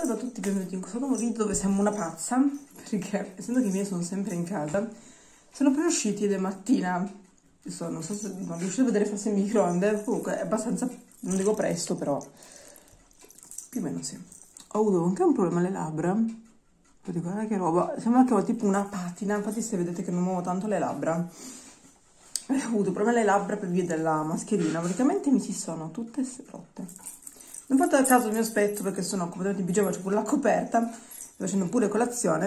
Salve a tutti, benvenuti in questo nuovo video dove siamo una pazza, perché essendo che i miei sono sempre in casa, sono appena usciti ed è mattina, non so se non riuscite a vedere forse il microonde, comunque è abbastanza, non dico presto, però più o meno sì. Ho avuto anche un problema alle labbra, perché guarda che roba, sembra che ho tipo una patina, infatti se vedete che non muovo tanto le labbra, ho avuto problemi alle labbra per via della mascherina, praticamente mi si sono tutte rotte. Non fate caso al mio aspetto perché sono completamente in pigiama, c'ho pure la coperta, sto facendo pure colazione.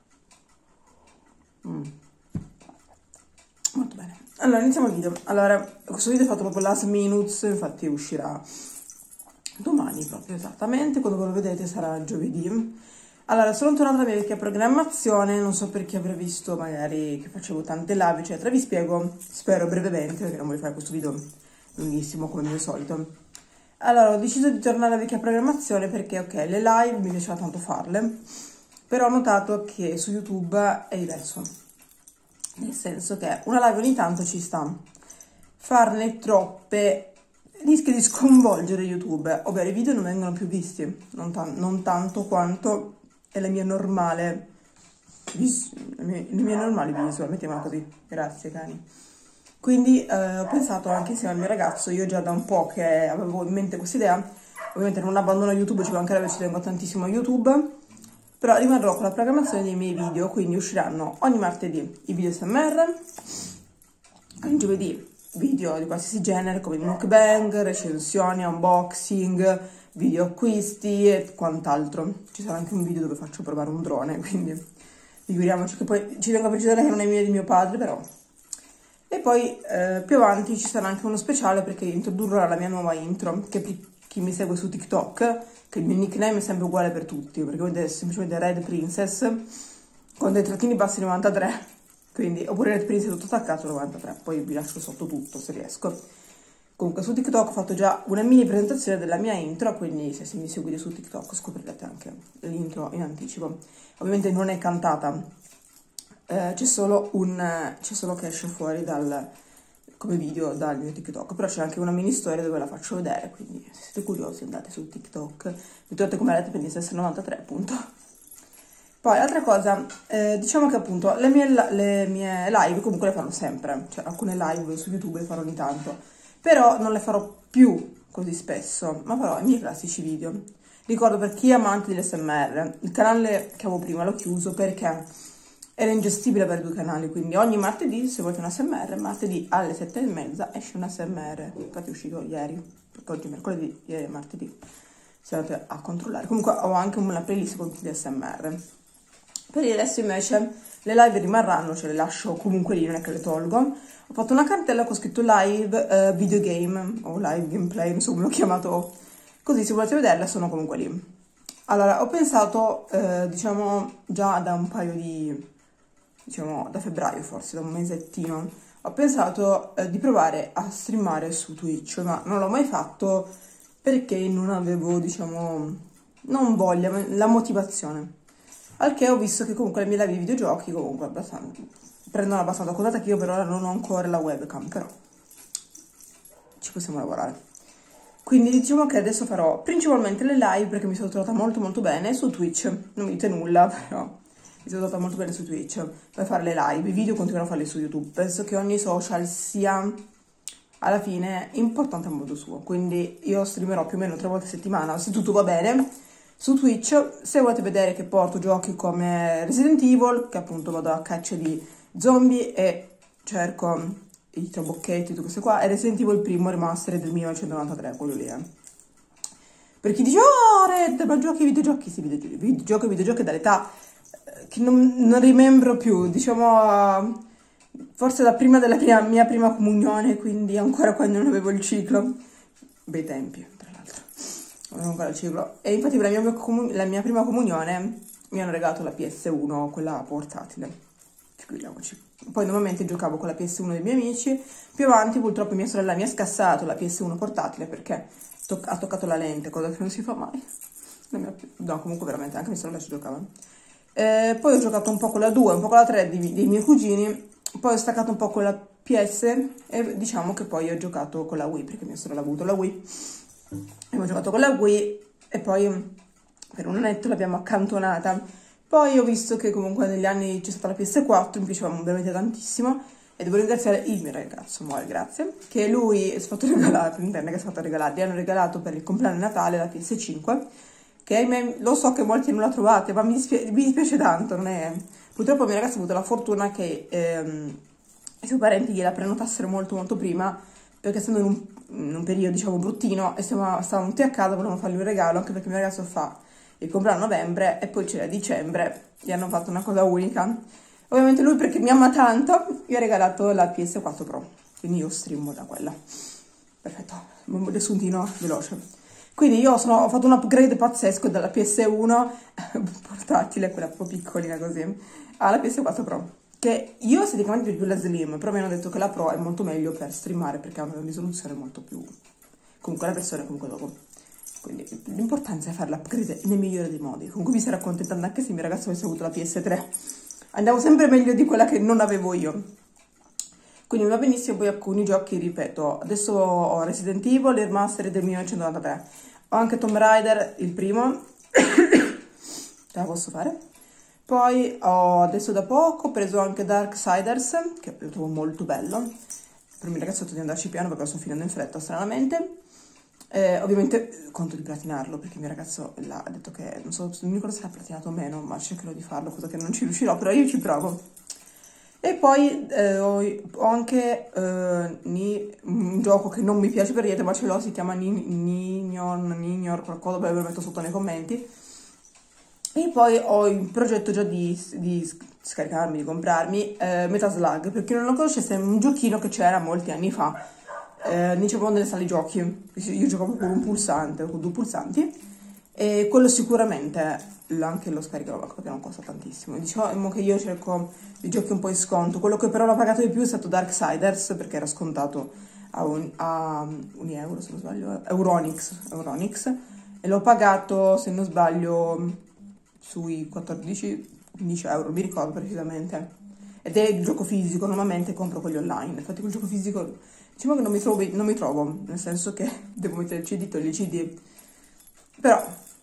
Molto bene. Allora, iniziamo il video. Allora, questo video è fatto proprio last minute, infatti uscirà domani proprio esattamente, quando voi lo vedete sarà giovedì. Allora, sono tornata alla mia vecchia programmazione, non so perché avrei visto magari che facevo tante live, eccetera. Vi spiego, spero brevemente, perché non voglio fare questo video lunghissimo come al mio solito. Allora, ho deciso di tornare alla vecchia programmazione perché, ok, le live mi piaceva tanto farle, però ho notato che su YouTube è diverso. Nel senso che una live ogni tanto ci sta. Farne troppe rischia di sconvolgere YouTube, ovvero i video non vengono più visti, non tanto quanto è la mia normale visual, mettiamola così. Grazie, cani. Quindi ho pensato anche insieme al mio ragazzo, io già da un po' che avevo in mente questa idea, ovviamente non abbandono YouTube, ci mancherebbe, ci tengo tantissimo a YouTube, però rimarrò con la programmazione dei miei video, quindi usciranno ogni martedì i video SMR, ogni giovedì video di qualsiasi genere come mukbang, recensioni, unboxing, video acquisti e quant'altro. Ci sarà anche un video dove faccio provare un drone, quindi figuriamoci, che poi ci tengo a precisare che non è mio e di mio padre, però. E poi più avanti ci sarà anche uno speciale perché introdurrò la mia nuova intro, che per chi mi segue su TikTok, che il mio nickname è sempre uguale per tutti, perché è semplicemente Red Princess, con dei trattini bassi 93, quindi, oppure Red Princess tutto attaccato 93, poi vi lascio sotto tutto se riesco. Comunque su TikTok ho fatto già una mini presentazione della mia intro, quindi se mi seguite su TikTok scoprirete anche l'intro in anticipo. Ovviamente non è cantata. C'è solo che esce fuori come video dal mio TikTok, però c'è anche una mini storia dove la faccio vedere, quindi se siete curiosi andate su TikTok, mi trovate come Red Princess 93 appunto. Poi altra cosa, diciamo che appunto le mie live comunque le farò sempre, cioè alcune live su YouTube le farò ogni tanto, però non le farò più così spesso, ma farò i miei classici video. Ricordo, per chi è amante dell'SMR, il canale che avevo prima l'ho chiuso perché era ingestibile avere due canali, quindi ogni martedì, se volete un ASMR, martedì alle 7:30 esce un ASMR, infatti è uscito ieri, perché oggi è mercoledì, ieri è martedì, se andate a controllare. Comunque ho anche una playlist con tutti gli ASMR. Per il resto invece le live rimarranno, cioè le lascio comunque lì, non è che le tolgo. Ho fatto una cartella con scritto live videogame, o live gameplay, non so come l'ho chiamato, così se volete vederle sono comunque lì. Allora, ho pensato, diciamo, già da un paio di... diciamo da febbraio forse, da un mesettino, ho pensato di provare a streamare su Twitch, ma non l'ho mai fatto perché non avevo, diciamo, non voglia, ma la motivazione. Al che ho visto che comunque le mie live di videogiochi comunque prendono abbastanza cosata, che io per ora non ho ancora la webcam, però ci possiamo lavorare. Quindi diciamo che adesso farò principalmente le live perché mi sono trovata molto molto bene su Twitch, non mi dite nulla, però mi sono trovata molto bene su Twitch per fare le live. I video continuerò a farli su YouTube, penso che ogni social sia alla fine importante a modo suo, quindi io streamerò più o meno 3 volte a settimana se tutto va bene su Twitch. Se volete vedere che porto giochi come Resident Evil, che appunto vado a caccia di zombie e cerco i trabocchetti, tutte queste qua, e Resident Evil primo remaster del 1993, quello lì, per chi dice, oh Red, ma giochi ai videogiochi? Sì, videogiochi ai videogiochi dall'età che non rimembro più, diciamo, forse da prima della mia prima comunione, quindi ancora quando non avevo il ciclo, bei tempi, tra l'altro, non avevo ancora il ciclo, e infatti per la mia prima comunione mi hanno regalato la PS1, quella portatile, figuriamoci. Poi normalmente giocavo con la PS1 dei miei amici, più avanti purtroppo mia sorella mi ha scassato la PS1 portatile perché ha toccato la lente, cosa che non si fa mai, no, comunque veramente anche mia sorella ci giocava. Poi ho giocato un po' con la 2, un po' con la 3 dei miei cugini, poi ho staccato un po' con la PS e diciamo che poi ho giocato con la Wii, perché mia sorella ha avuto la Wii, e ho giocato con la Wii e poi per un annetto l'abbiamo accantonata. Poi ho visto che comunque negli anni c'è stata la PS4, mi piaceva veramente tantissimo, e devo ringraziare il mio ragazzo, amore, grazie, che lui si è fatto regalare, intende che si è fatto regalare, gli hanno regalato per il compleanno di Natale la PS5, che ahimè, lo so che molti non la trovate, ma mi dispiace tanto, non è... Purtroppo il mio ragazzo ha avuto la fortuna che i suoi parenti gliela prenotassero molto molto prima, perché essendo in un periodo, diciamo, bruttino, e stavamo tutti a casa, volevamo fargli un regalo, anche perché il mio ragazzo fa il compleanno a novembre e poi c'era dicembre, gli hanno fatto una cosa unica. Ovviamente lui, perché mi ama tanto, mi ha regalato la PS4 Pro, quindi io streamo da quella. Perfetto, un riassuntino veloce. Quindi io ho fatto un upgrade pazzesco dalla PS1 portatile, quella un po' piccolina così, alla PS4 Pro, che io esteticamente più la Slim, però mi hanno detto che la Pro è molto meglio per streamare perché ha una risoluzione molto più... comunque la versione comunque dopo. Quindi l'importanza è fare l'upgrade nel migliore dei modi. Comunque mi sarei accontentando anche se il mio ragazzo avesse avuto la PS3. Andavo sempre meglio di quella che non avevo io. Quindi mi va benissimo. Poi alcuni giochi, ripeto, adesso ho Resident Evil, il remaster del 1993. Ho anche Tomb Raider, il primo. Ce la posso fare. Poi ho adesso da poco preso anche Darksiders, che lo trovo molto bello. Per il mio ragazzo ho detto di andarci piano perché lo sto finendo in fretta, stranamente. Ovviamente conto di platinarlo perché il mio ragazzo ha detto che non mi ricordo se l'ha platinato o meno, ma cercherò di farlo, cosa che non ci riuscirò, però io ci provo. E poi ho anche un gioco che non mi piace per niente, ma ce l'ho, si chiama Nignor qualcosa, ve lo metto sotto nei commenti. E poi ho il progetto già di scaricarmi, di comprarmi Metaslug, per chi non lo conoscesse è un giochino che c'era molti anni fa. Diciamo nelle sale giochi, io giocavo con un pulsante, con due pulsanti, e quello sicuramente anche lo scaricherò perché non costa tantissimo. Diciamo che io cerco i giochi un po' in sconto, quello che però l'ho pagato di più è stato Darksiders perché era scontato a un euro, se non sbaglio, Euronix, e l'ho pagato, se non sbaglio, sui 14-15 euro, mi ricordo precisamente, ed è il gioco fisico. Normalmente compro quelli online, infatti quel gioco fisico diciamo che non mi trovo, nel senso che devo mettere il CD, togliere il CD, però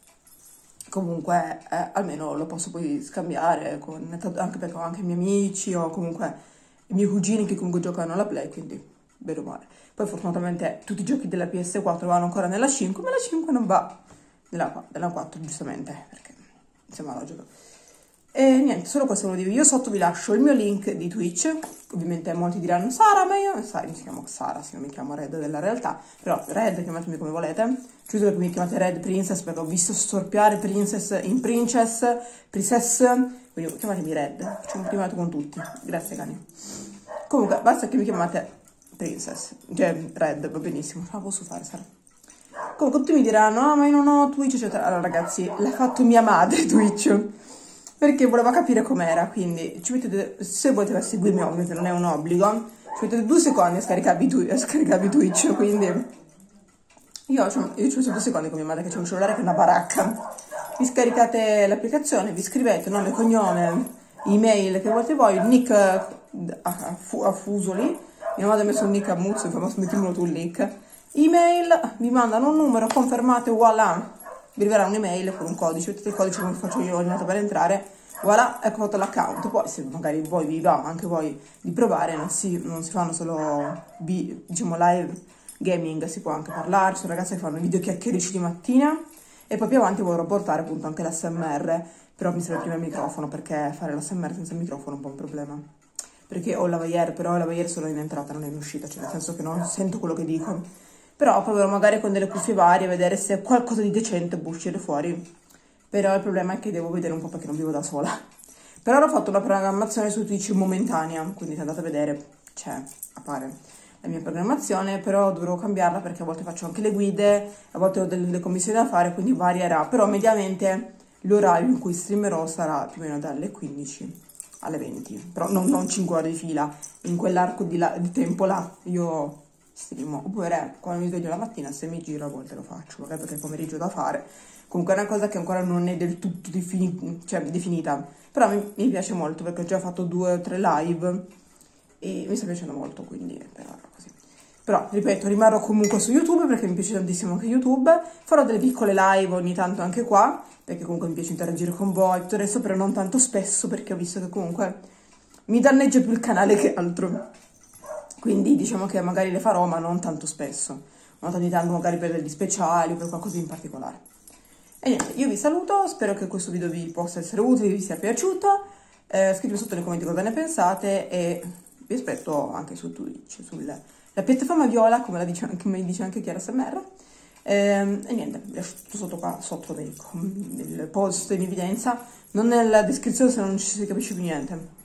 comunque almeno lo posso poi scambiare, anche perché ho anche i miei amici o comunque i miei cugini che comunque giocano alla Play, quindi bene o male. Poi fortunatamente tutti i giochi della PS4 vanno ancora nella 5, ma la 5 non va nella 4 giustamente, perché insomma logico. E niente, solo questo ve lo dico. Io sotto vi lascio il mio link di Twitch. Ovviamente molti diranno Sara, ma io sai, mi chiamo Sara, se non mi chiamo Red della realtà, però Red, chiamatemi come volete. Giusto che mi chiamate Red Princess perché ho visto storpiare Princess in Princess, quindi chiamatemi Red, facciamo un primato con tutti. Grazie cani. Comunque, basta che mi chiamate Princess, cioè Red, va benissimo, ce la posso fare, Sara. Comunque tutti mi diranno, ah ma io non ho Twitch, eccetera. Allora ragazzi, l'ha fatto mia madre Twitch, perché voleva capire com'era, quindi ci mettete, se volete seguirmi ovviamente non è un obbligo, ci mettete 2 secondi a scaricarvi Twitch, quindi io ci ho messo 2 secondi con mia madre che c'è un cellulare che è una baracca. Vi scaricate l'applicazione, vi scrivete nome, cognome, email che volete voi, il nick a Fusoli, mia madre ha messo un nick a Muzzo, infatti mettiamolo tu il nick, email, vi mandano un numero, confermate, voilà. Vi arriverà un'email con un codice, mettete il codice come faccio io ogni volta per entrare, voilà, ecco fatto l'account. Poi se magari voi vi va anche voi di provare, non si fanno solo diciamo live gaming, si può anche parlare, ci sono ragazze che fanno video chiacchierici di mattina e poi più avanti vorrò portare appunto anche l'ASMR, però mi serve prima il microfono perché fare l'ASMR senza il microfono è un po' un problema. Perché ho la lavalier, però la lavalier solo in entrata, non in uscita, cioè nel senso che non sento quello che dico. Però proverò magari con delle cuffie varie a vedere se qualcosa di decente può uscire fuori. Però il problema è che devo vedere un po' perché non vivo da sola. Per ora ho fatto una programmazione su Twitch momentanea, quindi se andate a vedere c'è, appare la mia programmazione, però dovrò cambiarla perché a volte faccio anche le guide, a volte ho delle commissioni da fare, quindi varierà. Però mediamente l'orario in cui streamerò sarà più o meno dalle 15 alle 20, però non 5 ore di fila, in quell'arco di tempo là io streamo, oppure quando mi sveglio la mattina se mi giro a volte lo faccio, magari perché è pomeriggio da fare. Comunque è una cosa che ancora non è del tutto definita, però mi piace molto perché ho già fatto 2 o 3 live e mi sta piacendo molto, quindi per ora così. Però, ripeto, rimarrò comunque su YouTube perché mi piace tantissimo anche YouTube. Farò delle piccole live ogni tanto anche qua, perché comunque mi piace interagire con voi, tutto il resto, però non tanto spesso, perché ho visto che comunque mi danneggia più il canale che altro. Quindi diciamo che magari le farò, ma non tanto spesso. Ogni tanto magari per degli speciali o per qualcosa in particolare. E niente, io vi saluto, spero che questo video vi possa essere utile, vi sia piaciuto. Scrivete sotto nei commenti cosa ne pensate e vi aspetto anche su Twitch, sulla piattaforma viola, come la dice anche Chiara SMR. E niente, vi lascio tutto sotto qua, sotto nel post in evidenza, non nella descrizione se non ci si capisce più niente.